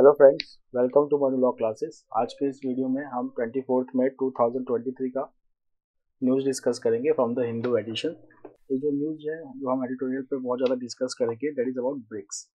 Hello friends, welcome to Manu law classes. आज के इस वीडियो में हम 24 मई 2023 का न्यूज़ डिस्कस करेंगे फ्रॉम द हिंदू एडिशन। ये जो न्यूज़ है जो हम एडिटोरियल पे बहुत ज़्यादा डिस्कस करेंगे, दैट इज़ अबाउट ब्रिक्स।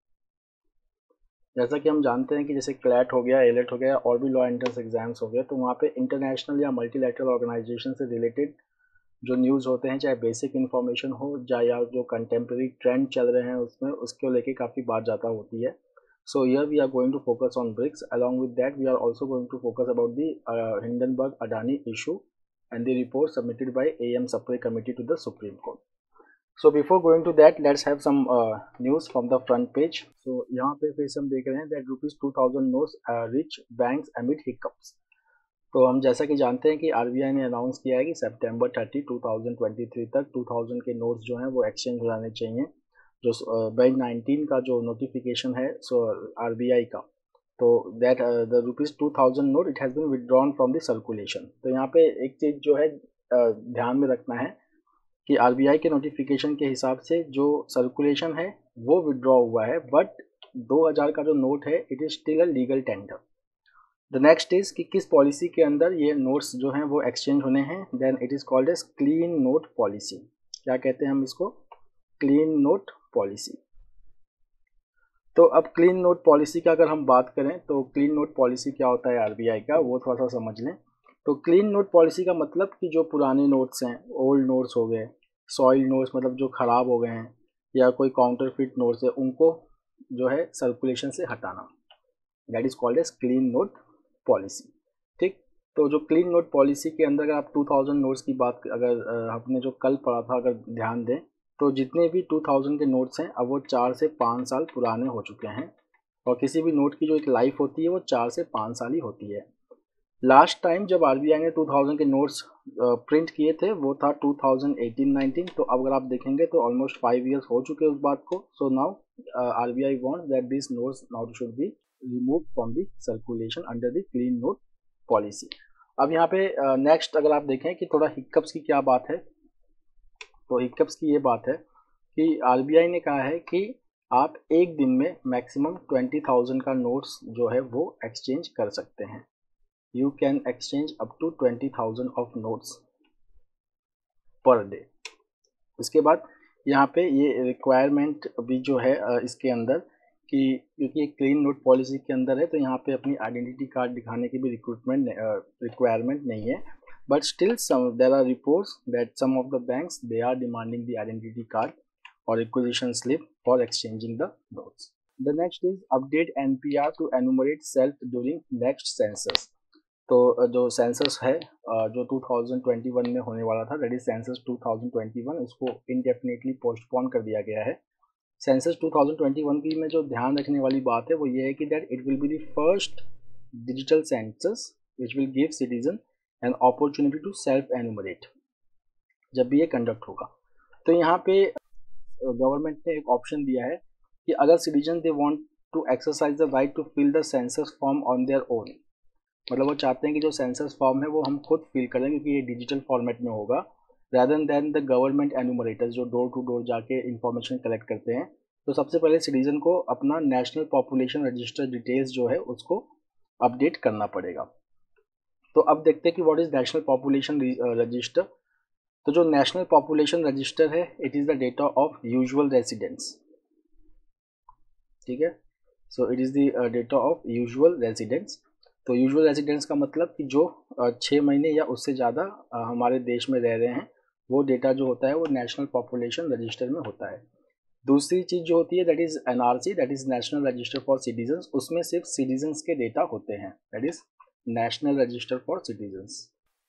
जैसा कि हम जानते हैं कि जैसे क्लैट हो गया, एलेट हो गया और भी लॉ एंट्रेंस एग्जाम्स हो गया, तो वहाँ पे इंटरनेशनल या मल्टीलैटरल ऑर्गेनाइजेशन से रिलेटेड जो न्यूज़ होते हैं, चाहे बेसिक इन्फॉर्मेशन हो या जो कंटेम्प्रेरी ट्रेंड चल रहे हैं उसमें उसको लेके काफ़ी बात ज़्यादा होती है। So here we are going to focus on BRICS. Along with that, we are also going to focus about the Hindenburg Adani issue and the report submitted by AM Sapre Committee to the Supreme Court. So before going to that, let's have some news from the front page. So यहाँ पे फिर से हम देख रहे हैं that ₹2000 notes reach banks amid hiccups. तो हम जैसा कि जानते हैं कि RBI ने अनाउंस किया है कि सितंबर 30, 2023 तक 2000 के नोट्स जो हैं वो एक्सचेंज हो जाने चाहिए। जो बैंक 19 का जो नोटिफिकेशन है सो RBI का, तो that the ₹2000 note it has been withdrawn from the circulation. तो यहाँ पे एक चीज़ जो है ध्यान में रखना है कि RBI के नोटिफिकेशन के हिसाब से जो सर्कुलेशन है वो विदड्रॉ हुआ है, बट 2000 का जो नोट है it is still a legal tender. The next is कि किस पॉलिसी के अंदर ये नोट्स जो हैं वो एक्सचेंज होने हैं, then it is called as clean note policy. क्या कहते हैं हम इसको? Clean note policy. तो अब क्लीन नोट पॉलिसी का अगर हम बात करें तो क्लीन नोट पॉलिसी क्या होता है RBI का, वो थोड़ा सा समझ लें। तो क्लीन नोट पॉलिसी का मतलब कि जो पुराने नोट्स हैं, ओल्ड नोट्स हो गए, सॉइल नोट्स मतलब जो ख़राब हो गए हैं, या कोई काउंटरफिट नोट्स है, उनको जो है सर्कुलेशन से हटाना, that is called as clean note policy. ठीक, तो जो क्लीन नोट पॉलिसी के अंदर अगर आप 2000 नोट्स की बात अगर हमने जो कल पढ़ा था अगर ध्यान दें, तो जितने भी 2000 के नोट्स हैं अब वो 4 से 5 साल पुराने हो चुके हैं, और किसी भी नोट की जो एक लाइफ होती है वो 4 से 5 साल ही होती है। लास्ट टाइम जब RBI ने 2000 के नोट्स प्रिंट किए थे वो था 2018-19, तो अब अगर आप देखेंगे तो ऑलमोस्ट 5 ईयर्स हो चुके हैं उस बात को। So now RBI wants that this notes now should be remove from the circulation under the clean note policy. अब यहाँ पे नेक्स्ट अगर आप देखें कि थोड़ा हिक्कप्स की क्या बात है, तो हिक्कप्स की ये बात है कि RBI ने कहा है कि आप एक दिन में मैक्सिमम 20,000 का नोट्स जो है वो एक्सचेंज कर सकते हैं। You can exchange up to 20,000 of notes per day. उसके बाद यहाँ पे ये रिक्वायरमेंट भी जो है इसके अंदर कि क्योंकि एक क्लीन नोट पॉलिसी के अंदर है, तो यहाँ पे अपनी आइडेंटिटी कार्ड दिखाने की भी रिक्वायरमेंट नहीं है, but still there are reports that some of the banks they are demanding the identity card or acquisition slip for exchanging the notes. The next is update NPR to enumerate self during next census. तो जो census है जो 2021 में होने वाला था, that is census 2021, इसको indefinitely postpone कर दिया गया है। सेंसस 2021 की में जो ध्यान रखने वाली बात है वो ये है कि that it will be the first digital census which will give citizen an opportunity to self enumerate जब भी ये कंडक्ट होगा। तो यहाँ पे गवर्नमेंट ने एक ऑप्शन दिया है कि अगर citizen they want to exercise the right to fill the census form on their own, मतलब वो चाहते हैं कि जो सेंसस फॉर्म है वो हम खुद फिल करें क्योंकि ये डिजिटल फॉर्मेट में होगा, rather than the government enumerators जो डोर टू डोर जाके इंफॉर्मेशन कलेक्ट करते हैं। तो सबसे पहले सिटीजन को अपना नेशनल पॉपुलेशन रजिस्टर डिटेल्स जो है उसको अपडेट करना पड़ेगा। तो अब देखते हैं कि what is national population register. तो जो नेशनल पॉपुलेशन रजिस्टर है it is the data of usual residents. ठीक है, so it is the data of usual residents. तो यूजुअल रेसिडेंट्स का मतलब कि जो 6 महीने या उससे ज़्यादा हमारे देश में रह रहे हैं, वो डेटा जो होता है वो नेशनल पॉपुलेशन रजिस्टर में होता है। दूसरी चीज़ जो होती है that is NRC, that is national register for citizens. उसमें सिर्फ सिटीजन्स के डेटा होते हैं, that is national register for citizens.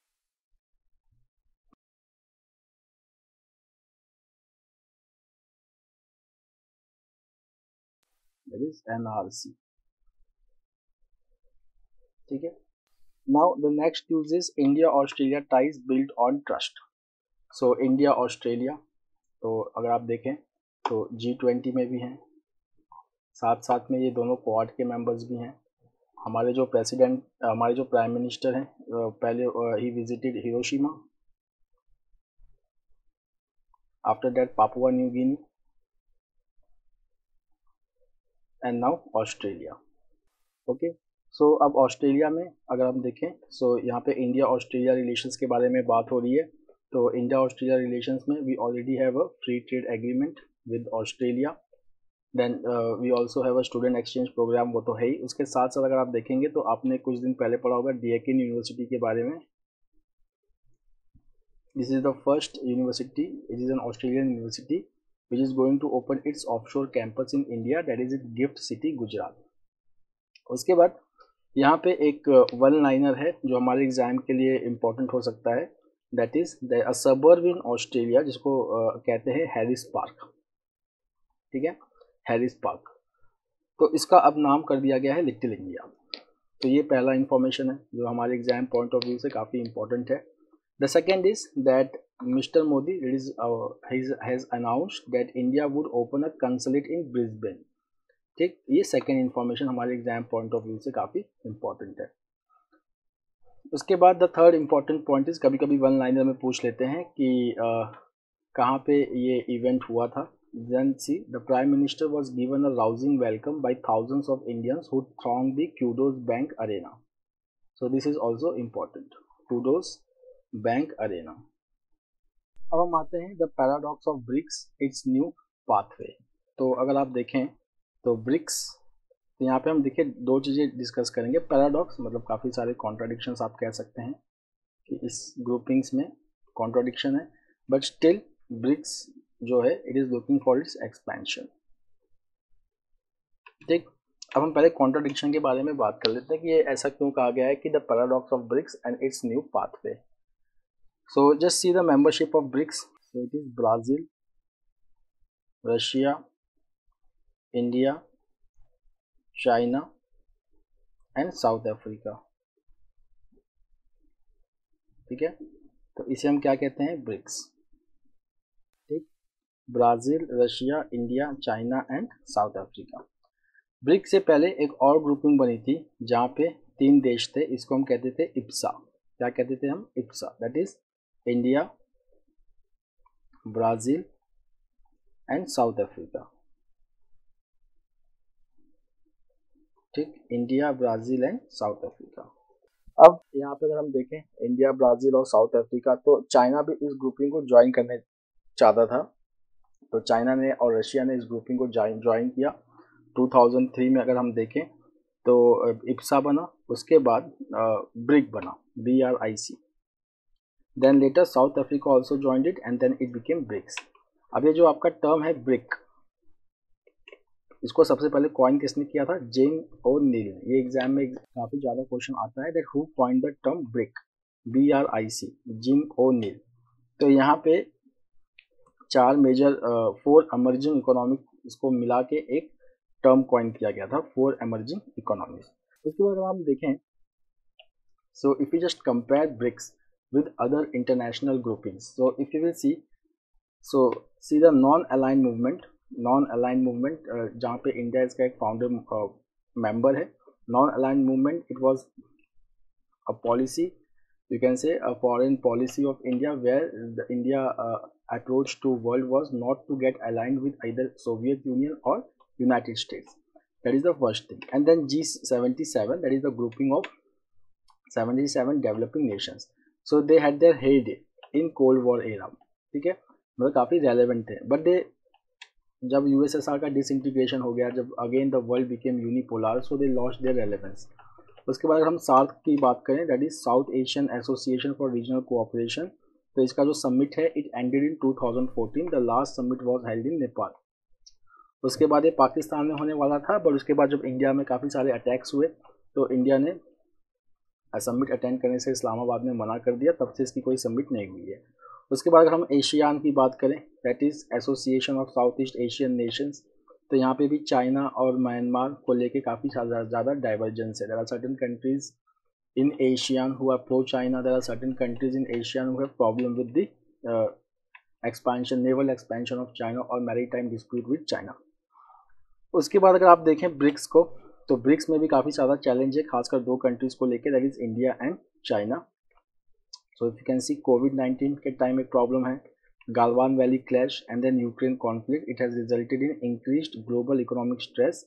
That is NRC। ठीक है, now the next news is India Australia ties build on trust. So India Australia, तो अगर आप देखें तो G20 में भी हैं, साथ साथ में ये दोनों क्वाड के मेंबर्स भी हैं। हमारे जो प्रेसिडेंट, हमारे जो प्राइम मिनिस्टर हैं, पहले ही visited Hiroshima, after that Papua New Guinea and now Australia. Okay, so अब ऑस्ट्रेलिया में अगर हम देखें, सो यहाँ पे इंडिया ऑस्ट्रेलिया रिलेशंस के बारे में बात हो रही है। तो इंडिया ऑस्ट्रेलिया रिलेशंस में we already have a free trade agreement with Australia, then we also have a student exchange programme, वो तो है ही। उसके साथ साथ अगर आप देखेंगे तो आपने कुछ दिन पहले पढ़ा होगा डेक्कन यूनिवर्सिटी के बारे में। This is the first university, it is an Australian university which is going to open its offshore campus in India, that is in GIFT city Gujarat. उसके बाद यहाँ पे एक वन लाइनर है जो हमारे एग्जाम के लिए इम्पोर्टेंट हो सकता है, that is a suburb in Australia, जिसको कहते हैं हैरिस पार्क। ठीक है, हैरिस पार्क, तो इसका अब नाम कर दिया गया है लिटिल इंडिया। तो ये पहला इंफॉर्मेशन है जो हमारे एग्जाम पॉइंट ऑफ व्यू से काफ़ी इंपॉर्टेंट है। The second is that mister Modi has announced that India would open a consulate in Brisbane. ठीक, ये सेकेंड इंफॉर्मेशन हमारे एग्जाम पॉइंट ऑफ व्यू से काफ़ी इंपॉर्टेंट है। उसके बाद the third important point is, कभी कभी वन लाइनर में पूछ लेते हैं कि कहाँ पे ये इवेंट हुआ था। Then see the prime minister was given a rousing welcome by thousands of Indians who thronged the Qudos Bank Arena. So this is also important, Qudos Bank Arena. अब हम आते हैं the paradox of BRICS, its new pathway. तो अगर आप देखें तो BRICS, तो यहाँ पे हम देखिए दो चीज़ें डिस्कस करेंगे। पैराडॉक्स मतलब काफ़ी सारे कॉन्ट्राडिक्शंस आप कह सकते हैं कि इस ग्रुपिंग्स में कॉन्ट्राडिक्शन है, बट स्टिल ब्रिक्स जो है it is looking for its expansion. ठीक, अब हम पहले कॉन्ट्राडिक्शन के बारे में बात कर लेते हैं कि ये ऐसा क्यों कहा गया है कि the paradox of BRICS and its new pathway. So just see the membership of BRICS. So it is Brazil, Russia, India, China and South Africa. ठीक है, तो इसे हम क्या कहते हैं, ब्रिक्स। ठीक, Brazil, Russia, India, China and South Africa. BRICS से पहले एक और ग्रुपिंग बनी थी जहाँ पे 3 देश थे, इसको हम कहते थे इप्सा। क्या कहते थे हम, IBSA, that is India, Brazil and South Africa. ठीक, India, Brazil and South Africa. अब यहाँ पे अगर हम देखें इंडिया, ब्राज़ील और साउथ अफ्रीका, तो चाइना भी इस ग्रुपिंग को ज्वाइन करने चाहता था। तो चाइना ने और रशिया ने इस ग्रुपिंग को ज्वाइन किया 2003 में। अगर हम देखें तो इप्सा बना, उसके बाद ब्रिक बना, BRIC। Then later South Africa also joined it and then it became BRICS. अब ये जो आपका टर्म है ब्रिक, इसको सबसे पहले कॉइन किसने किया था, जिम ओ नील। ये एग्जाम में काफ़ी ज़्यादा क्वेश्चन आता है that who coined the term BRIC, BRIC, Jim O'Neill. तो यहाँ पे 4 मेजर 4 एमर्जिंग इकोनॉमिक, इसको मिला के एक टर्म कॉइन किया गया था, 4 एमर्जिंग इकोनॉमीज। उसके बाद अगर हम देखें, so if you just compare BRICS with other international groupings, so if you will see, so see the non align movement. Non align movement जहाँ पे इंडिया इसका एक फाउंडर मेंबर है। Non align movement, it was a policy, you can say a foreign policy of India where the India approach to world was not to get aligned with either Soviet Union or United States. That is the first thing. And then G77, that is the grouping of 77 developing nations. So they had their heyday in Cold War era. ठीक है, मतलब काफ़ी relevant थे, but they जब USSR का disintegration हो गया, जब again the world became unipolar, so they lost their relevance. उसके बाद अगर हम सार्क की बात करें, that is South Asian Association for Regional Cooperation, तो इसका जो समिट है it ended in 2014। The last summit was held in Nepal. उसके बाद ये पाकिस्तान में होने वाला था, बट उसके बाद जब इंडिया में काफ़ी सारे अटैक्स हुए तो इंडिया ने समिट अटेंड करने से इस्लामाबाद में मना कर दिया, तब से इसकी कोई समिट नहीं हुई है। उसके बाद अगर हम एशियान की बात करें, that is Association of South East Asian Nations, तो यहाँ पे भी चाइना और म्यांमार को लेके काफ़ी ज़्यादा डाइवर्जेंस है। There are certain countries in ASEAN who are pro China, there are certain countries in ASEAN who have problem with the expansion, naval expansion of China और मैरीटाइम डिस्प्यूट विद चाइना। उसके बाद अगर आप देखें BRICS को, तो BRICS में भी काफ़ी ज़्यादा चैलेंज है, खासकर 2 कंट्रीज़ को लेके, that is India and China. So if you can see कोविड-19 के टाइम एक प्रॉब्लम है, Galwan Valley clash and then Ukraine conflict, it has resulted in increased global economic stress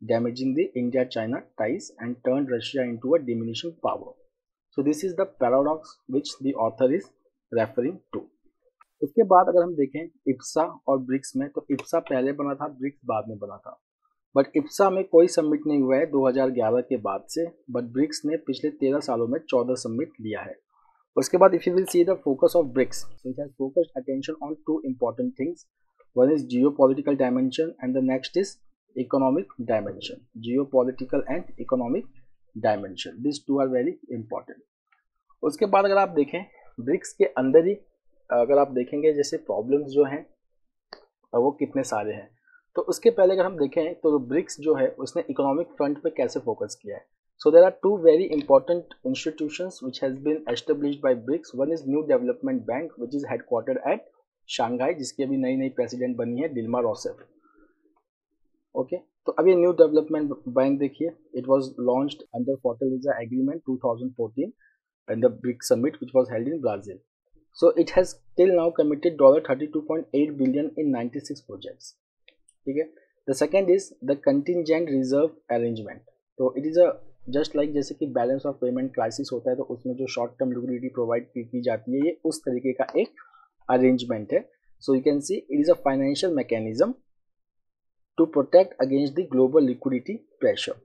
damaging the India-China ties and turned Russia into a diminishing power. So this is the paradox which the author is referring to. उसके बाद अगर हम देखें इप्सा और BRICS में, तो इप्सा पहले बना था, ब्रिक्स बाद में बना था, बट इप्सा में कोई सबमिट नहीं हुआ है 2011 के बाद से, बट ब्रिक्स ने पिछले 13 सालों में 14 सबमिट लिया है. उसके बाद if you will see the focus of BRICS, so it has focused attention on two important things. One is geopolitical dimension and the next is economic dimension. Geopolitical and economic dimension, this two are very important. उसके बाद अगर आप देखें BRICS के अंदर ही अगर आप देखेंगे जैसे प्रॉब्लम्स जो हैं वो कितने सारे हैं, तो उसके पहले अगर हम देखें तो ब्रिक्स जो है उसने इकोनॉमिक फ्रंट पे कैसे फोकस किया है. So there are two very important institutions which has been established by BRICS. One is New Development Bank which is headquartered at Shanghai, जिसकी अभी नई नई प्रेसिडेंट बनी है दिल्मा रोसेफ. ओके, तो अभी न्यू डेवलपमेंट बैंक देखिए, it was launched under Fortaleza agreement 2014 and the BRICS summit which was held in Brazil. So it has till now committed $32.8 billion in 96 projects. ठीक है. The second is the contingent reserve arrangement. तो it is a just like जैसे कि balance of payment crisis होता है तो उसमें जो शॉर्ट टर्म लिक्विडिटी प्रोवाइड की जाती है, ये उस तरीके का एक अरेंजमेंट है. So you can see it is a financial mechanism to protect against the global liquidity pressure.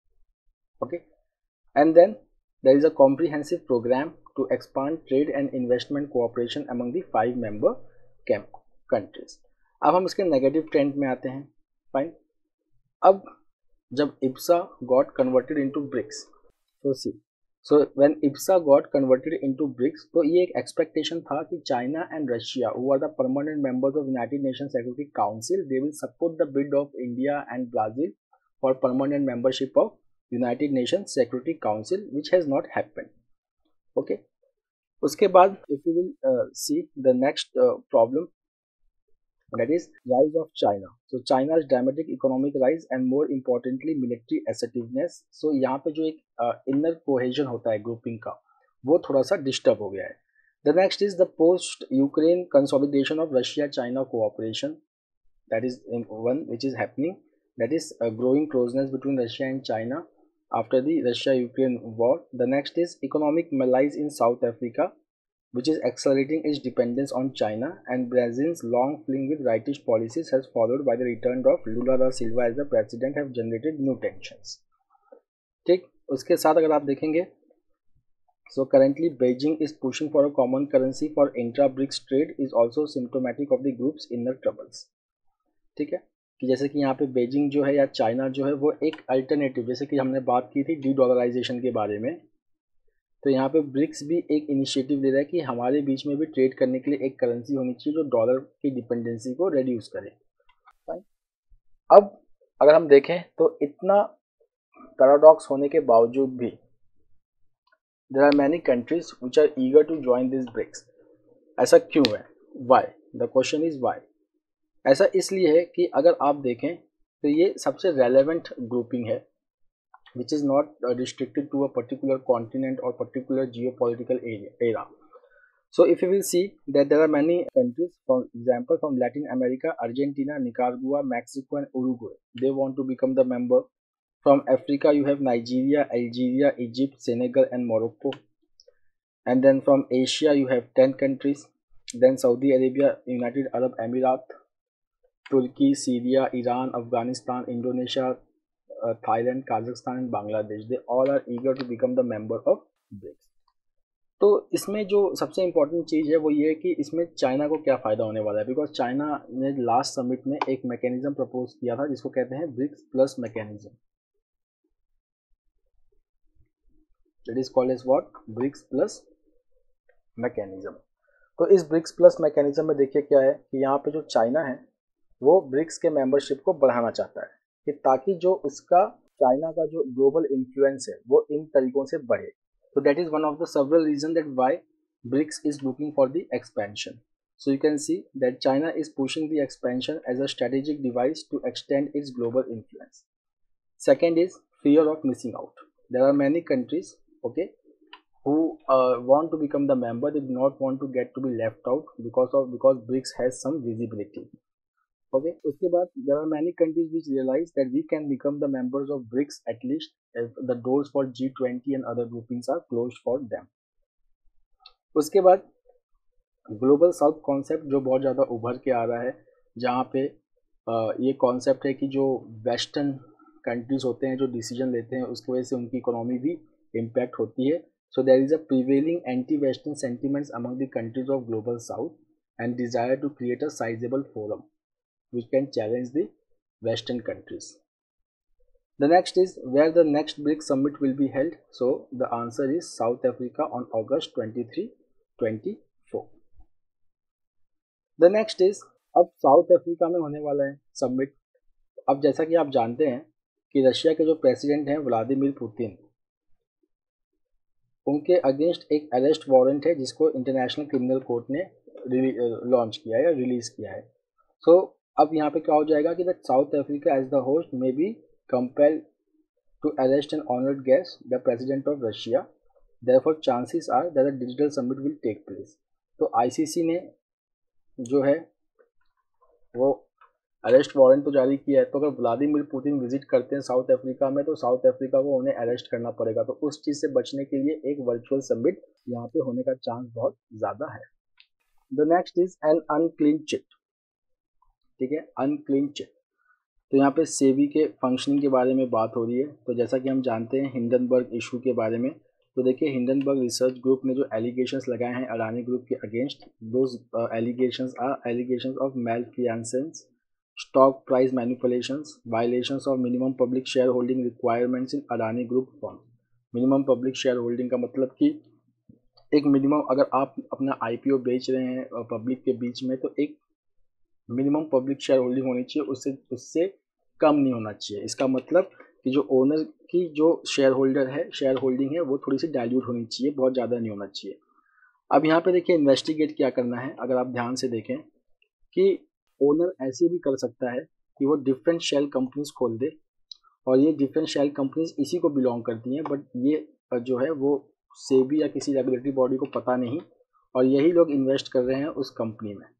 Okay, and then there is a comprehensive program to expand trade and investment cooperation among the 5 member countries. अब हम इसके negative trend में आते हैं. Fine, अब जब IBSA got converted into BRICS, तो see so when IBSA got converted into BRICS, तो ये एक एक्सपेक्टेशन था कि China and Russia who are the permanent members of United Nation Security Council, they will support the bid of India and Brazil for permanent membership of United Nations Security Council, which has not happened. Okay. उसके बाद if you will see the next problem, that is rise of China. So China's dramatic economic rise and more importantly military assertiveness. So यहाँ पे जो एक inner cohesion होता है grouping का, वो थोड़ा सा disturb हो गया है. The next is the post-Ukraine consolidation of Russia-China cooperation. That is one which is happening. That is a growing closeness between Russia and China after the Russia-Ukraine war. The next is economic malaise in South Africa, which is accelerating its dependence on China, and Brazil's long fling with rightish policies has followed by the return of Lula da Silva as the president have generated new tensions. ठीक, उसके साथ अगर आप देखेंगे, so currently Beijing is pushing for a common currency for intra-BRICS trade is also symptomatic of the group's inner troubles. ठीक है, कि जैसे कि यहाँ पे बेजिंग जो है या चाइना जो है वो एक अल्टरनेटिव, जैसे कि हमने बात की थी डी डॉलराइजेशन के बारे में, तो यहाँ पे ब्रिक्स भी एक इनिशिएटिव ले रहा है कि हमारे बीच में भी ट्रेड करने के लिए एक करेंसी होनी चाहिए जो डॉलर की डिपेंडेंसी को रिड्यूस करे. अब अगर हम देखें तो इतना पैराडॉक्स होने के बावजूद भी there are many countries which are eager to join this BRICS. ऐसा क्यों है? Why? The question is why. ऐसा इसलिए है कि अगर आप देखें तो ये सबसे रेलेवेंट ग्रुपिंग है which is not restricted to a particular continent or particular geopolitical era. So if you will see that there are many countries, for example from Latin America, Argentina, Nicaragua, Mexico and Uruguay, they want to become the member. From Africa you have Nigeria, Algeria, Egypt, Senegal and Morocco. And then from Asia you have 10 countries. Then Saudi Arabia, United Arab Emirates, Turkey, Syria, Iran, Afghanistan, Indonesia, Thailand, Kazakhstan and Bangladesh. They all are eager to become the member of BRICS. तो इसमें जो सबसे important चीज़ है वो ये है कि इसमें चाइना को क्या फ़ायदा होने वाला है, बिकॉज चाइना ने लास्ट समिट में एक मैकेनिज्म प्रपोज किया था जिसको कहते हैं BRICS plus mechanism. That is called as what? BRICS plus mechanism. तो इस ब्रिक्स प्लस मैकेनिज्म में देखिए क्या है कि यहाँ पे जो चाइना है वो ब्रिक्स के मेंबरशिप को बढ़ाना चाहता है कि ताकि जो उसका चाइना का जो ग्लोबल इन्फ्लुएंस है वो इन तरीकों से बढ़े. So that is one of the several reasons that why BRICS is looking for the expansion. So you can see that China is pushing the expansion as a strategic device to extend its global influence. Second is fear of missing out. There are many countries, okay, who want to become the member. They do not want to get to be left out because BRICS has some visibility. Okay, उसके बाद there are many countries which realise that we can become the members of BRICS at least if the doors for G20 and other groupings are closed for them. उसके बाद global south concept जो बहुत ज़्यादा उभर के आ रहा है, जहाँ पे ये कॉन्सेप्ट है कि जो वेस्टर्न कंट्रीज होते हैं जो डिसीजन लेते हैं उसकी वजह से उनकी इकोनॉमी भी इम्पैक्ट होती है. So there is a prevailing anti western sentiments among the countries of global south and desire to create a sizeable forum which can challenge the Western countries. The next is where the next BRICS summit will be held. So the answer is South Africa on August 23, 24. The next is अब South Africa में होने वाला है summit. अब जैसा कि आप जानते हैं कि रशिया के जो प्रेसिडेंट हैं व्लादिमीर पुतिन, उनके अगेंस्ट एक अरेस्ट वारंट है जिसको इंटरनेशनल क्रिमिनल कोर्ट ने लॉन्च किया है या रिलीज किया है. सो अब यहाँ पे क्या हो जाएगा कि the South Africa as the host may be compelled to arrest and honoured guest the president of Russia. Therefore chances are that the digital summit will take place. तो आईसीसी ने जो है वो अरेस्ट वारंट तो जारी किया है, तो अगर व्लादिमीर पुतिन विजिट करते हैं साउथ अफ्रीका में तो साउथ अफ्रीका को उन्हें अरेस्ट करना पड़ेगा. तो उस चीज़ से बचने के लिए एक वर्चुअल समिट यहाँ पे होने का चांस बहुत ज़्यादा है. The next is an unclean chit. ठीक है, अनक्लीन चिट. तो यहाँ पे सेबी के फंक्शनिंग के बारे में बात हो रही है. तो जैसा कि हम जानते हैं हिंडनबर्ग इशू के बारे में, तो देखिए हिंडनबर्ग रिसर्च ग्रुप ने जो एलिगेशंस लगाए हैं अडानी ग्रुप के against, those allegations are allegations of malfeasance, stock price manipulations, violations of minimum public share holding requirements in Adani group fund. Minimum public share holding का मतलब कि एक मिनिमम, अगर आप अपना आईपीओ बेच रहे हैं पब्लिक के बीच में तो एक मिनिमम पब्लिक शेयर होल्डिंग होनी चाहिए, उससे कम नहीं होना चाहिए. इसका मतलब कि जो ओनर की जो शेयर होल्डर है, शेयर होल्डिंग है, वो थोड़ी सी डाइल्यूट होनी चाहिए, बहुत ज़्यादा नहीं होना चाहिए. अब यहाँ पे देखिए इन्वेस्टिगेट क्या करना है. अगर आप ध्यान से देखें कि ओनर ऐसे भी कर सकता है कि वो डिफरेंट शेल कंपनीज खोल दे और ये डिफरेंट शेल कंपनीज इसी को बिलोंग करती हैं, बट ये जो है वो सेबी या किसी रेगुलेटरी बॉडी को पता नहीं और यही लोग इन्वेस्ट कर रहे हैं उस कंपनी में.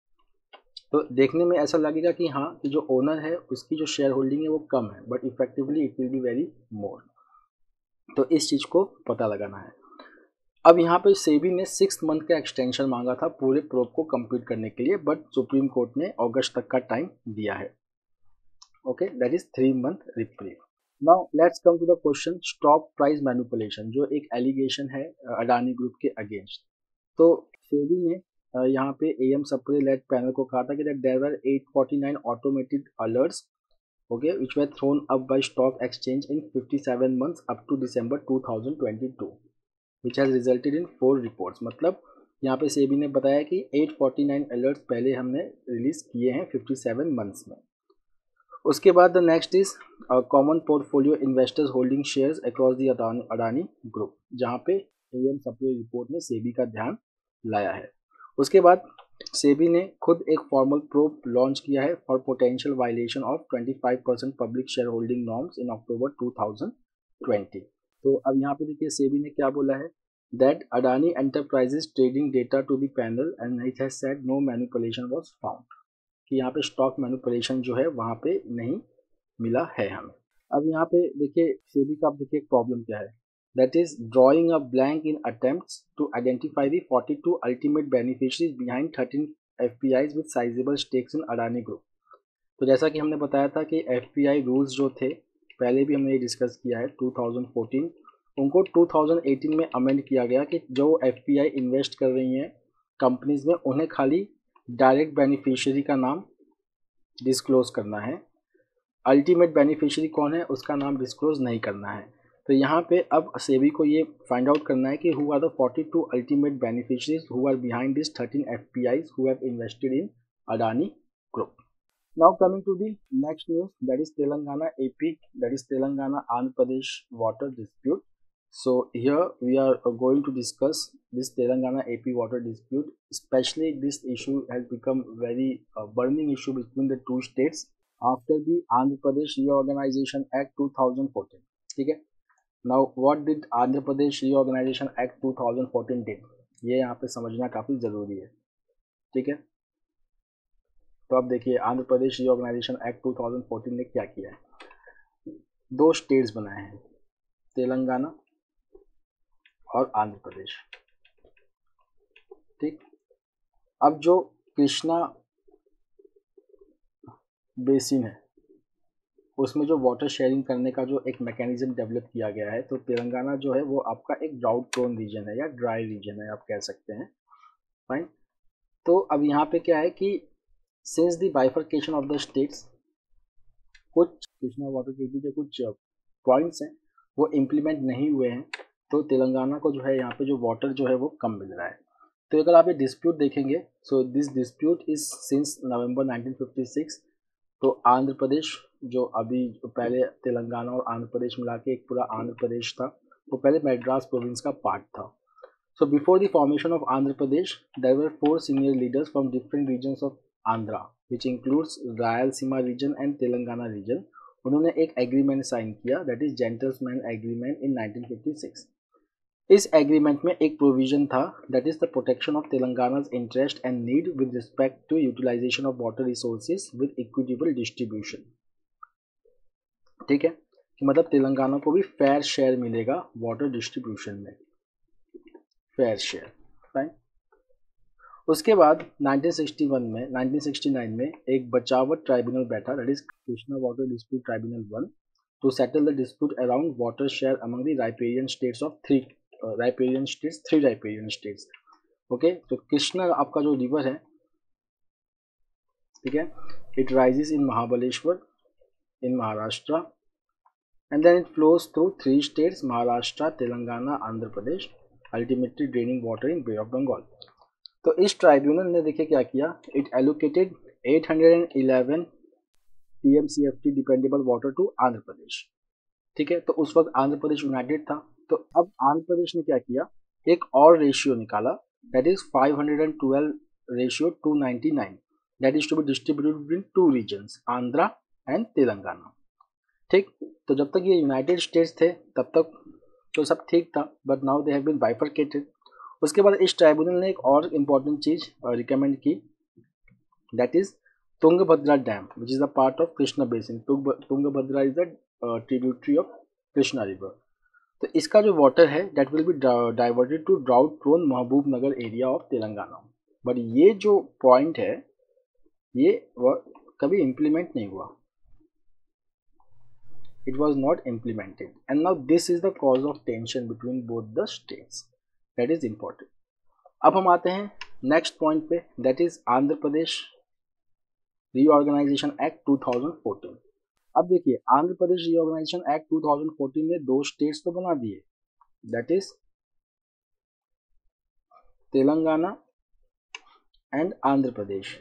तो देखने में ऐसा लगेगा कि हाँ कि जो ओनर है उसकी जो शेयर होल्डिंग है वो कम है, but effectively it will be very more. तो इस चीज़ को पता लगाना है. अब यहाँ पे सेबी ने 6 मंथ का एक्सटेंशन मांगा था पूरे प्रोब को कंप्लीट करने के लिए, बट सुप्रीम कोर्ट ने अगस्त तक का टाइम दिया है. Okay, that is 3 month reprieve. Now let's come to the question stock price manipulation, जो एक एलिगेशन है अडानी ग्रुप के अगेंस्ट. तो सेबी ने यहाँ पे एएम सप्रे लेड पैनल को कहा था कि there were 849 automated alerts, okay, which were thrown up by stock exchange in 57 months up to December 2022, which has resulted in 4 reports. मतलब यहाँ पे सेबी ने बताया कि 849 अलर्ट्स पहले हमने रिलीज किए हैं 57 मंथ्स में. उसके बाद the next is common portfolio investors holding shares across the Adani group, जहाँ पे एएम सप्रे रिपोर्ट ने सेबी का ध्यान लाया है. उसके बाद सेबी ने खुद एक फॉर्मल प्रोब लॉन्च किया है for potential violation of 25% public share holding norms in October 2020. तो अब यहाँ पे देखिए सेबी ने क्या बोला है, that Adani enterprises trading data to the panel and it has said no manipulation was found, कि यहाँ पे स्टॉक मैनिपुलेशन जो है वहाँ पे नहीं मिला है हमें. अब यहाँ पे देखिए सेबी का, अब देखिए एक प्रॉब्लम क्या है, that is drawing a blank in attempts to identify the 42 ultimate beneficiaries behind 13 FPIs with sizable stakes in Adani Group. तो जैसा कि हमने बताया था कि FPI रूल्स जो थे पहले भी हमने ये डिस्कस किया है 2014, उनको 2018 में अमेंड किया गया कि जो FPI इन्वेस्ट कर रही हैं कंपनीज में उन्हें खाली डायरेक्ट बेनिफिशियरी का नाम डिस्क्लोज करना है, अल्टीमेट बेनिफिशियरी कौन है उसका नाम डिस्क्लोज नहीं करना है. तो यहाँ पे अब सेबी को ये फाइंड आउट करना है कि who are the 42 ultimate beneficiaries who are behind this 13 FPIs who have invested in Adani group. Now coming to the next news, that is Telangana AP, that is Telangana Andhra Pradesh water dispute. So here we are going to discuss this Telangana AP water dispute. Especially this issue has become very burning issue between the two states after the Andhra Pradesh Reorganization Act 2014. ठीक है. Now what did Andhra Pradesh Reorganization Act 2014 did? ये यहाँ पे समझना काफ़ी ज़रूरी है. ठीक है. तो अब देखिए आंध्र प्रदेश रीऑर्गेनाइजेशन एक्ट 2014 ने क्या किया है, 2 स्टेट्स बनाए हैं, तेलंगाना और आंध्र प्रदेश। ठीक, अब जो कृष्णा बेसिन है उसमें जो वाटर शेयरिंग करने का जो एक मैकेनिज्म डेवलप किया गया है, तो तेलंगाना जो है वो आपका एक ड्राउट प्रोन रीजन है या ड्राई रीजन है आप कह सकते हैं। फाइन, तो अब यहाँ पे क्या है कि since the bifurcation of the states, कुछ कृष्णा वाटर ट्रीटी के कुछ पॉइंट्स हैं वो इम्प्लीमेंट नहीं हुए हैं, तो तेलंगाना को जो है यहाँ पे जो वाटर जो है वो कम मिल रहा है। तो अगर आप ये डिस्प्यूट देखेंगे, so this dispute is since November 1956। तो आंध्र प्रदेश जो अभी पहले तेलंगाना और आंध्र प्रदेश मिला के एक पूरा आंध्र प्रदेश था, वो पहले मद्रास प्रोविंस का पार्ट था। So before the formation of Andhra Pradesh there were 4 senior leaders from different regions of Andhra which includes Rayalaseema region and Telangana region. उन्होंने एक एग्रीमेंट साइन किया, that is gentleman agreement in 1956। इस एग्रीमेंट में एक प्रोविजन था, that is the protection of Telangana's interest and need with respect to utilisation of water resources with equitable distribution. ठीक है, कि मतलब तेलंगाना को भी फेयर शेयर मिलेगा वाटर डिस्ट्रीब्यूशन में, फेयर शेयर। राइट, उसके बाद 1969 में एक बचावट ट्राइब्यूनल बैठा, that is Krishna water dispute tribunal 1, to settle the dispute around water share among the riparian states of three riparian states. Okay, तो कृष्णा आपका जो रिवर है, ठीक है, it rises in Mahabaleshwar in Maharashtra and then it flows through 3 states Maharashtra, Telangana, Andhra Pradesh, ultimately draining water in Bay of Bengal। तो इस tribunal ने देखिए क्या किया, it allocated 811 TMCFT dependable water to Andhra Pradesh. ठीक है, तो उस वक्त आंध्र प्रदेश यूनाइटेड था, तो अब आंध्र प्रदेश ने क्या किया, एक और रेशियो निकाला, that is 512 ratio 299, that is to be distributed in 2 regions, Andhra and Telangana. ठीक, तो जब तक ये यूनाइटेड स्टेट्स थे तब तक तो सब ठीक था, but now they have been bifurcated. उसके बाद इस ट्राइब्यूनल ने एक और इम्पॉर्टेंट चीज रिकमेंड की, that is Tungabhadra dam which is the part of Krishna basin. Tungabhadra is the tributary of Krishna river. तो इसका जो वाटर है that will be diverted to drought prone Mahbubnagar area of Telangana. But ये जो पॉइंट है ये कभी इम्प्लीमेंट नहीं हुआ, it was not implemented, and now this is the cause of tension between both the states, that is important। अब हम आते हैं नेक्स्ट पॉइंट पे, that is Andhra Pradesh reorganisation act 2014। अब देखिए आंध्र प्रदेश रीऑर्गेनाइजेशन एक्ट 2014 में 2 स्टेट्स तो बना दिए, that is Telangana and Andhra Pradesh,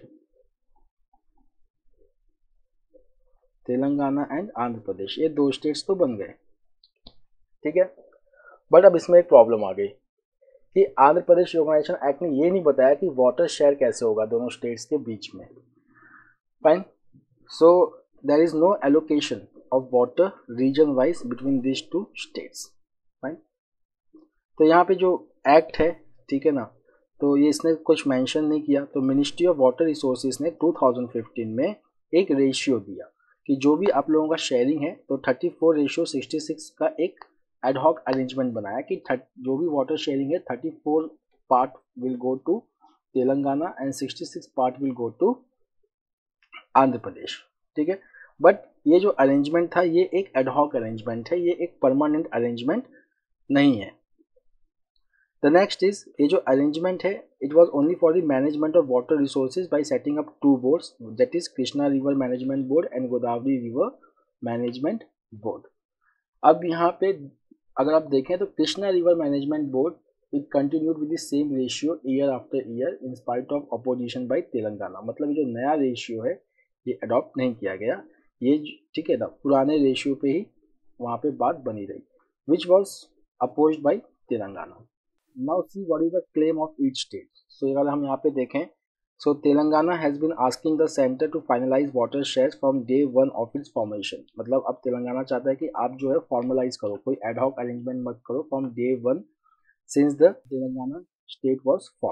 Telangana and Andhra Pradesh, ये 2 स्टेट्स तो बन गए। ठीक है, बट अब इसमें एक प्रॉब्लम आ गई कि आंध्र प्रदेश रीऑर्गेनाइजेशन एक्ट ने ये नहीं बताया कि वाटर शेयर कैसे होगा दोनों स्टेट्स के बीच में। Fine, so there is no allocation of water region wise between this 2 states. Fine, तो यहाँ पे जो एक्ट है, ठीक है ना, तो ये इसने कुछ मेंशन नहीं किया, तो मिनिस्ट्री ऑफ वाटर रिसोर्सेज ने 2015 में एक रेशियो दिया कि जो भी आप लोगों का शेयरिंग है, तो 34:66 का एक एडहॉक अरेंजमेंट बनाया कि जो भी वाटर शेयरिंग है 34 part will go to Telangana and 66 part will go to Andhra Pradesh. ठीक है, बट ये जो अरेंजमेंट था ये एक एडहॉक अरेंजमेंट है, ये एक परमानेंट अरेंजमेंट नहीं है। द नेक्स्ट इज, ये जो अरेंजमेंट है it was only for the management of water resources by setting up 2 boards, that is Krishna river management board and Godavari river management board. अब यहाँ पे अगर आप देखें तो Krishna river management board it continued with the same ratio year after year in spite of opposition by Telangana. मतलब जो नया रेशियो है ये अडॉप्ट नहीं किया गया, ये ठीक है ना, पुराने रेशियो पे ही वहाँ पे बात बनी रही, which was opposed by Telangana. Now see what is the claim of each state. So अगर हम यहाँ पे देखें, so Telangana has been asking the center to finalize water shares from day 1 of its formation। मतलब अब तेलंगाना चाहता है कि आप जो है फॉर्मलाइज करो, कोई एडहॉक अरेंजमेंट मत करो from day 1 since the Telangana state was formed।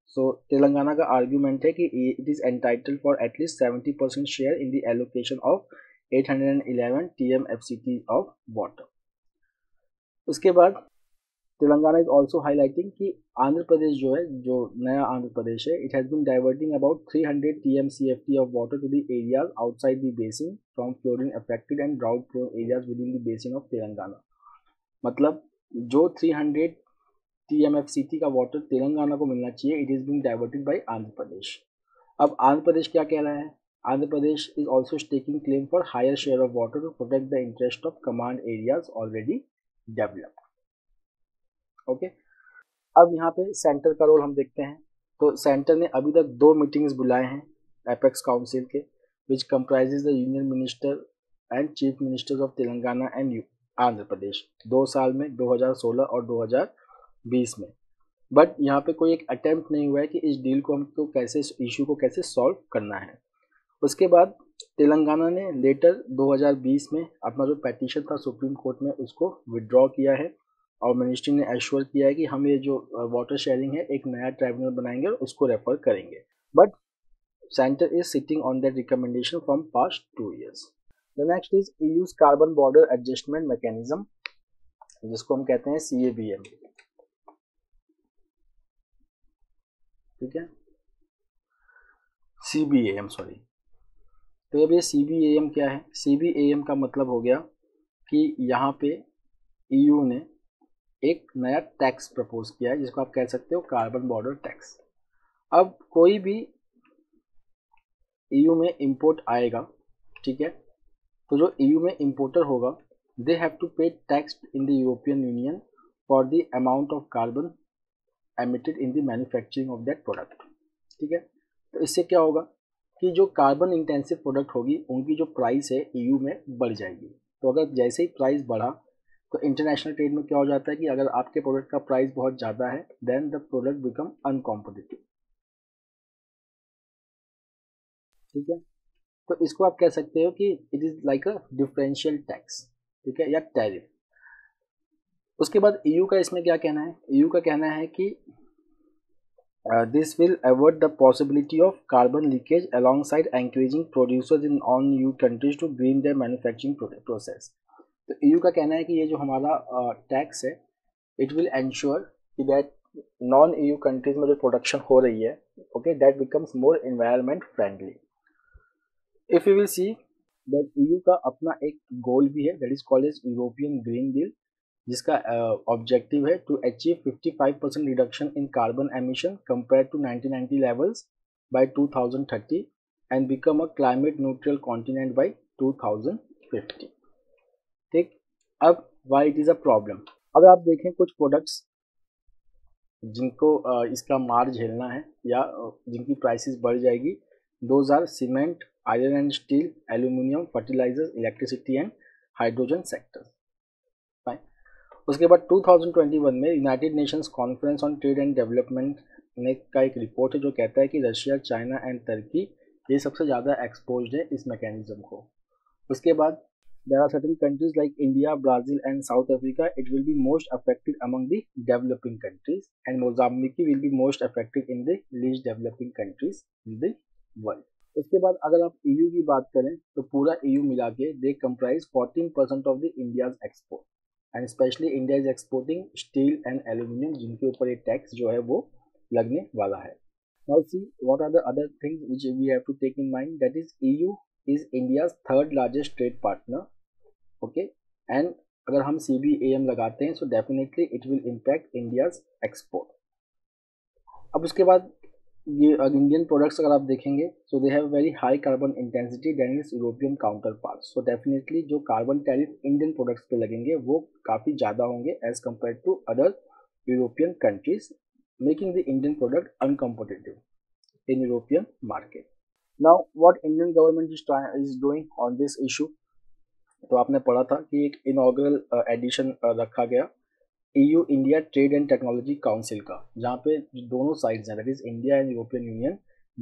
So Telangana का आर्ग्यूमेंट है कि it is entitled for at least 70% share in the allocation of 811 TMFCT of water. उसके बाद तेलंगाना इज ऑल्सो हाईलाइटिंग कि आंध्र प्रदेश जो है, जो नया आंध्र प्रदेश है, it has been diverting about 300 TMCFT of water to the areas outside the basin from fluorine affected and drought prone areas within the basin of Telangana. मतलब जो 300 TMFCT का वाटर तेलंगाना को मिलना चाहिए, it is being diverted by Andhra Pradesh. अब आंध्र प्रदेश क्या कह रहा है? Andhra Pradesh is also staking claim for higher share of water to protect the interest of command areas already developed. Okay, अब यहाँ पे सेंटर का रोल हम देखते हैं। तो सेंटर ने अभी तक 2 मीटिंग्स बुलाए हैं एपेक्स काउंसिल के, which comprises the union minister and chief ministers of Telangana and Andhra Pradesh 2 साल में, 2016 और 2020 में। बट यहाँ पे कोई एक अटेम्प्ट नहीं हुआ है कि इस डील को हमको कैसे, इशू को कैसे सॉल्व करना है। उसके बाद तेलंगाना ने लेटर 2020 में अपना जो पेटिशन था सुप्रीम कोर्ट में, उसको विड्रॉ किया है और मिनिस्ट्री ने एश्योर किया है कि हम ये जो वाटर शेयरिंग है एक नया ट्राइब्यूनल बनाएंगे और उसको रेफर करेंगे। But centre is sitting on that recommendation from past 2 years। The next is EU's carbon border adjustment mechanism, जिसको हम कहते हैं CABM। ठीक है, CBAM सॉरी। तो अब ये CBAM क्या है? CBAM का मतलब हो गया कि यहाँ पे EU ने एक नया टैक्स प्रपोज किया है, जिसको आप कह सकते हो कार्बन बॉर्डर टैक्स। अब कोई भी EU में इंपोर्ट आएगा, ठीक है, तो जो EU में इंपोर्टर होगा, they have to pay tax in the European union for the amount of carbon emitted in the manufacturing of that product. ठीक है, तो इससे क्या होगा कि जो कार्बन इंटेंसिव प्रोडक्ट होगी, उनकी जो प्राइस है EU में बढ़ जाएगी। तो अगर जैसे ही प्राइस बढ़ा, तो इंटरनेशनल ट्रेड में क्या हो जाता है कि अगर आपके प्रोडक्ट का प्राइस बहुत ज़्यादा है, then the product become uncompetitive. ठीक है, तो इसको आप कह सकते हो कि it is like a differential tax, ठीक है, या टैरिफ। उसके बाद EU का इसमें क्या कहना है? EU का कहना है कि this will avert the possibility of carbon leakage alongside encouraging producers in non-EU countries to green their manufacturing process। तो EU का कहना है कि ये जो हमारा टैक्स है, इट विल एंश्योर कि दैट नॉन EU कंट्रीज में जो प्रोडक्शन हो रही है, okay, that becomes more environment friendly. If you will see that EU का अपना एक गोल भी है, that is called as European green deal, जिसका ऑब्जेक्टिव है to achieve 55% reduction in carbon emission compare to 1990 levels by 2030 and become a climate neutral continent by 2050। ठीक, अब why it is a problem? अगर आप देखें कुछ प्रोडक्ट्स जिनको इसका मार झेलना है या जिनकी प्राइसेस बढ़ जाएगी, those are cement, iron and steel, aluminium, fertilisers, electricity and hydrogen sectors. उसके बाद 2021 में united nations conference on trade and development ने का एक रिपोर्ट है जो कहता है कि रशिया, चाइना एंड तुर्की ये सबसे ज़्यादा एक्सपोज्ड है इस मैकेनिज्म को। उसके बाद there are certain countries like India, Brazil and South Africa, it will be most affected among the developing countries, and Mozambique will be most affected in the least developing countries in the world। उसके बाद अगर आप EU की बात करें तो पूरा EU मिला के they comprise 14% of the India's export, and especially India is exporting steel and aluminium, जिनके ऊपर ये टैक्स जो है वो लगने वाला है। Now see what are the other things which we have to take in mind, that is EU is India's third largest trade partner, okay, and अगर हम CBAM लगाते हैं so definitely it will impact India's export। अब उसके बाद ये Indian products अगर आप देखेंगे so they have very high carbon intensity than its European counterparts, so definitely जो कार्बन टैरिफ इंडियन प्रोडक्ट्स पे लगेंगे वो काफ़ी ज़्यादा होंगे as compared to other European countries, making the Indian product uncompetitive in European market। Now what Indian government is doing on this issue, तो आपने पढ़ा था कि एक इनॉग्रल एडिशन रखा गया EU India trade and technology council का, जहाँ पे दोनों साइड्स हैं, that is India and European union,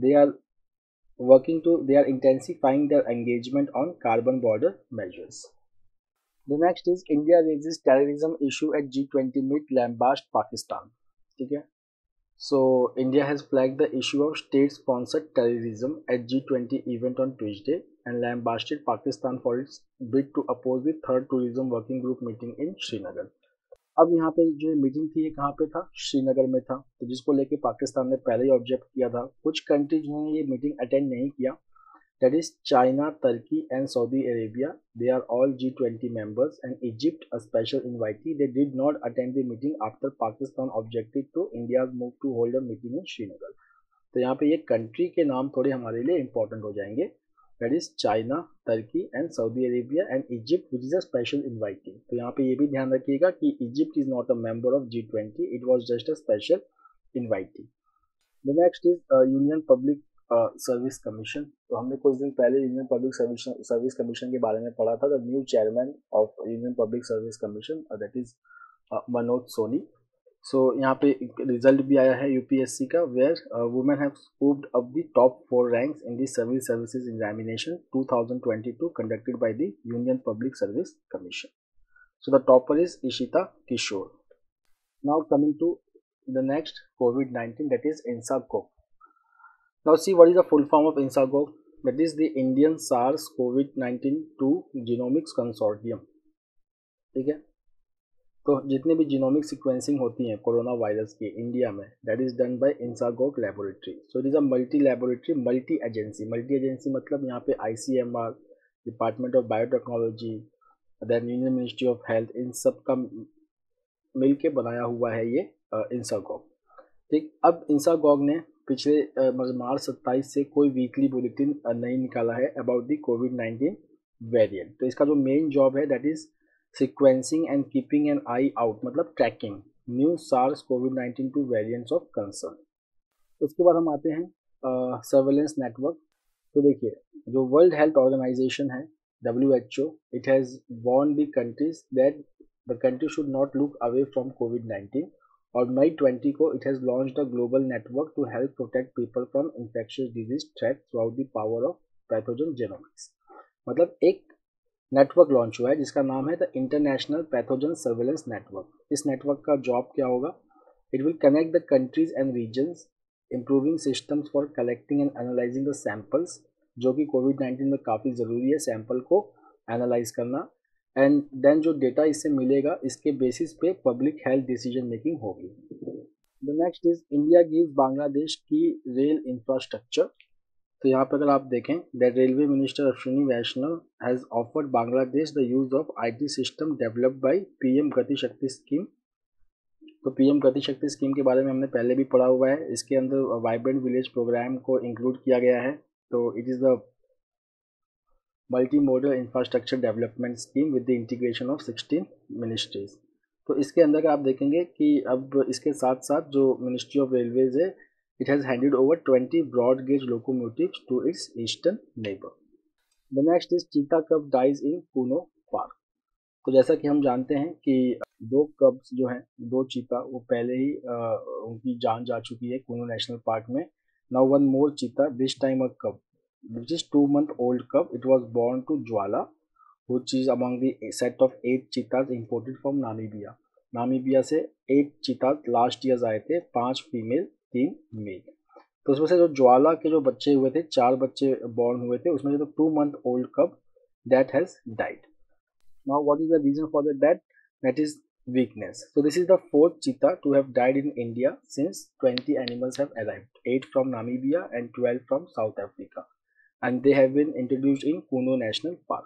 they are intensifying their engagement on carbon border measures. The next is India raises terrorism issue at G20 meet lambast Pakistan. ठीक है, So India has flagged the issue of state-sponsored terrorism at G20 event on Tuesday and lambasted Pakistan for its bid to oppose the third tourism working group meeting in Srinagar. अब यहाँ पे जो meeting थी ये कहाँ पे था, श्रीनगर में था, तो जिसको लेके पाकिस्तान ने पहले ही ऑब्जेक्ट किया था। कुछ कंट्रीज ने ये मीटिंग अटेंड नहीं किया, that is China, Turkey and Saudi Arabia. They are all G20 members, and Egypt, a special invitee, they did not attend the meeting after Pakistan objected to India's move to hold a meeting in Srinagar. तो यहाँ पे ये country के नाम थोड़े हमारे लिए important हो जाएंगे, that is China, Turkey and Saudi Arabia and Egypt, which is a special invitee. तो यहाँ पे ये भी ध्यान रखिएगा कि Egypt is not a member of G20, it was just a special invitee. The next is Union Public service commission. तो हमने कुछ दिन पहले यूनियन पब्लिक सर्विस कमीशन के बारे में पढ़ा था। The new chairman of union public service commission that is Manoj Soni. So यहाँ पे रिजल्ट भी आया है यूपीएससी का, where women have scooped up the top 4 ranks in the civil services examination 2022 conducted by the union public service commission. So the topper is Ishita Kishore. Now coming to the next COVID-19, that is INSACOG. Now see what is the full form of INSACOG, that is the Indian SARS-CoV-2 Genomics Consortium। ठीक है, तो जितने भी genomic sequencing होती हैं corona virus की India में, that is done by INSACOG laboratory. So it is a multi laboratory, multi agency मतलब यहाँ पे ICMR, department of biotechnology, then union ministry of health, इन सब का मिल के बनाया हुआ है ये INSACOG। ठीक, अब INSACOG ने पिछले मार्च 27 से कोई वीकली बुलेटिन नहीं निकाला है अबाउट द COVID-19 वेरिएंट। तो इसका जो मेन जॉब है that is sequencing and keeping an eye out, मतलब tracking new SARS-CoV-2 two variants of concern. उसके बाद हम आते हैं सर्वेलेंस नेटवर्क। तो देखिए, जो वर्ल्ड हेल्थ ऑर्गेनाइजेशन है WHO, it has warn the countries that the country should not look away from COVID-19। और मई 20 को it has launched a global network to help protect people from infectious disease threat through the power of pathogen genomics. मतलब एक network launch हुआ है जिसका नाम है the international pathogen surveillance network. इस नेटवर्क का जॉब क्या होगा, it will connect the countries and regions, improving systems for collecting and analysing the samples, जो कि COVID-19 में काफ़ी ज़रूरी है सैम्पल को एनालाइज करना, एंड देन जो डेटा इससे मिलेगा इसके बेसिस पे पब्लिक हेल्थ डिसीजन मेकिंग होगी। The next is India gives Bangladesh की रेल इंफ्रास्ट्रक्चर। तो यहाँ पर अगर आप देखें, that railway minister Ashwini Vaishnaw has offered Bangladesh the use of IT system developed by PM Gati शक्ति स्कीम। तो PM गति शक्ति स्कीम के बारे में हमने पहले भी पढ़ा हुआ है। इसके अंदर वाइब्रेंट विलेज प्रोग्राम को इंक्लूड किया गया है। तो it is the multimodal infrastructure development scheme with the integration of 16 ministries. तो इसके अंदर आप देखेंगे कि अब इसके साथ साथ जो मिनिस्ट्री ऑफ रेलवेज है, it has handed over 20 broad gauge locomotives to its eastern neighbour. The next is cheetah cub dies in Kuno park. तो जैसा कि हम जानते हैं कि 2 कब्स जो हैं, 2 चीता, वो पहले ही उनकी जान जा चुकी है कूनो नेशनल पार्क में। Now one more cheetah, this time अ कब which is 2-month-old cub. It was born to Jwala, which is among the set of 8 cheetahs imported from Namibia. Namibia से 8 चीताज लास्ट ईयर आए थे, 5 फीमेल 3 मेल। तो उसमें से जो ज्वाला के जो बच्चे हुए थे, 4 बच्चे बॉर्न हुए थे, उसमें से तो 2-month-old cub that has died. Now what is the reason for the death, that is weakness. So this is the 4th cheetah to have died in India since 20 animals have arrived, 8 from Namibia and 12 from South Africa. And they have been introduced in Kuno National Park.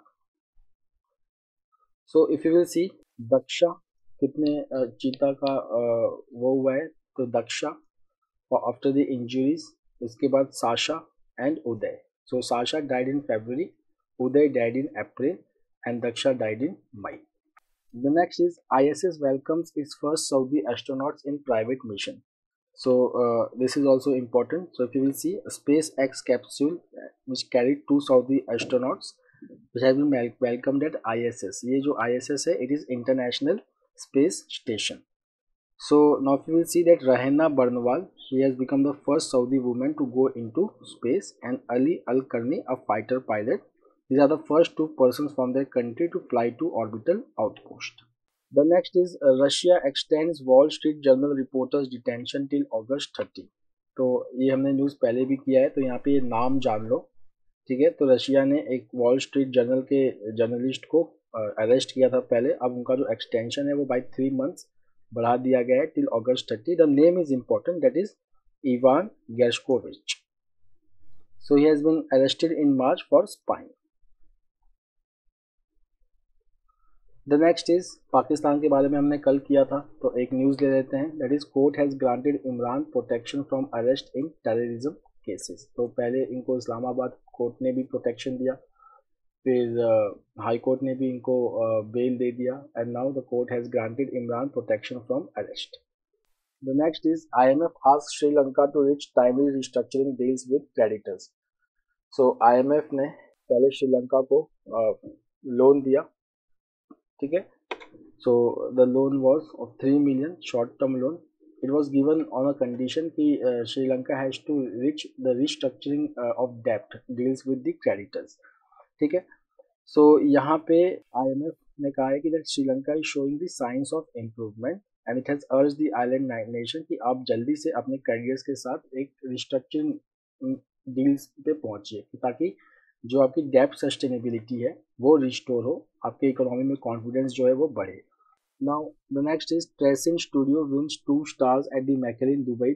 So if you will see Daksha कितने चीता का वो हुआ है, तो Daksha after the injuries, उसके बाद Sasha and Uday. So Sasha died in February, Uday died in April and Daksha died in May. The next is ISS welcomes its first Saudi astronauts in private mission. So this is also important. So if you will see a SpaceX capsule which carried 2 Saudi astronauts which have been welcomed at ISS. ये जो ISS है, it is International Space Station. So now if you will see that Rahena Barnwal, she has become the first Saudi woman to go into space, and Ali Al-Karni, a fighter pilot, these are the first 2 persons from their country to fly to orbital outpost. The next is Russia extends Wall Street Journal reporters detention till August 30. तो ये हमने news पहले भी किया है, तो यहाँ पे ये नाम जान लो, ठीक है। तो रशिया ने एक वॉल स्ट्रीट जर्नल के जर्नलिस्ट को अरेस्ट किया था पहले, अब उनका जो एक्सटेंशन है वो बाय 3 मंथ्स बढ़ा दिया गया है till August 30. The name is important, that is Evan Gershkovich. So he has been arrested in March for spying. The next is Pakistan के बारे में हमने कल किया था, तो एक न्यूज़ ले लेते हैं. That is court has granted Imran protection from arrest in terrorism cases. तो पहले इनको इस्लामाबाद कोर्ट ने भी प्रोटेक्शन दिया, फिर हाई कोर्ट ने भी इनको बेल दे दिया, and now the court has granted Imran protection from arrest. The next is IMF asks Sri Lanka to reach timely restructuring deals with creditors. So IMF ने पहले श्रीलंका को लोन दिया, ठीक है. So the loan was of 3 million short term loan. It was given on a condition कि Sri Lanka has to reach the restructuring of debt deals with the creditors, ठीक है. So यहाँ पे IMF ने कहा है कि that Sri Lanka is showing the signs of improvement and it has urged the island nation कि आप जल्दी से अपने क्रेडिटर्स के साथ एक रिस्ट्रक्चरिंग डील्स पे पहुंचिए, ताकि जो आपकी डेप्ट सस्टेनेबिलिटी है वो रिस्टोर हो, आपके इकोनॉमी में कॉन्फिडेंस जो है वो बढ़े. Now the next is Tresind studio wins 2 stars at the Michelin Dubai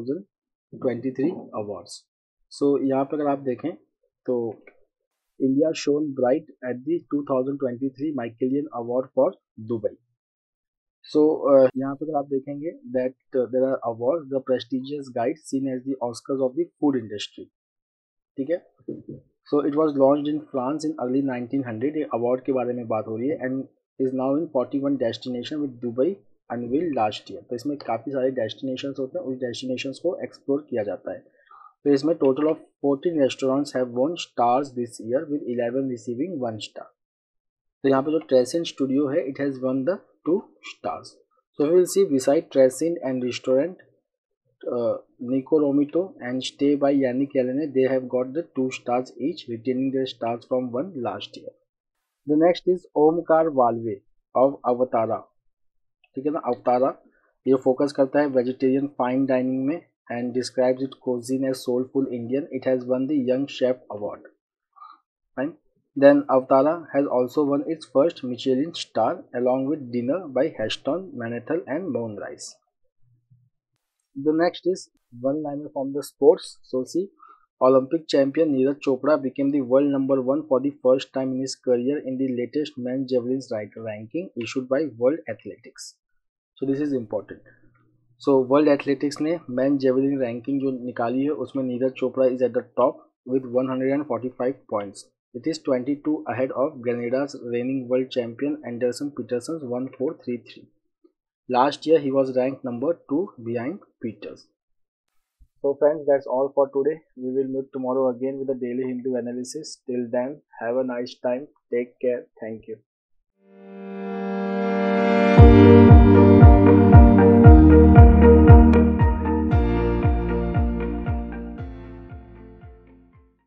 2023 awards. So यहाँ पर अगर आप देखें तो India shone bright at the 2023 Michelin award for Dubai. So यहाँ पर अगर आप देखेंगे that there are awards, the prestigious guide seen as the Oscars of the food industry, ठीक है. So it was launched in France in early 1900. ये award के बारे में बात हो रही है and is now in 41 destination with Dubai unveiled last year. तो इसमें काफ़ी सारे डेस्टिनेशंस होते हैं, उस डेस्टिनेशंस को एक्सप्लोर किया जाता है. तो इसमें total of 14 restaurants have won stars this year with 11 receiving 1 star. तो यहाँ पे जो ट्रेसिन स्टूडियो है it has won the 2 stars. So we will see beside Tresin and restaurant Nico Romito and Stay by Yannick Elene, they have got the 2 stars each, retaining their stars from 1 last year. The next is Omkar Valve of Avatara, ठीक है ना. अवतारा ये focus करता है vegetarian fine dining में and describes its cuisine as soulful Indian. It has won the Young Chef Award. Fine. Then Avatara has also won its first Michelin star along with dinner by Heston, Manethal and Moonrise. The next is one liner from the sports. So see, Olympic champion Neeraj Chopra became the world number 1 for the first time in his career in the latest men's javelin ranking issued by World Athletics. So this is important. So World Athletics ने men's javelin ranking जो निकाली है उसमें Neeraj Chopra is at the top with 145 points. It is 22 ahead of Grenada's reigning world champion Anderson Peterson's 1433. Last year he was ranked number 2 behind Peters. So friends, that's all for today. We will meet tomorrow again with a daily Hindu analysis. Till then, have a nice time. Take care. Thank you.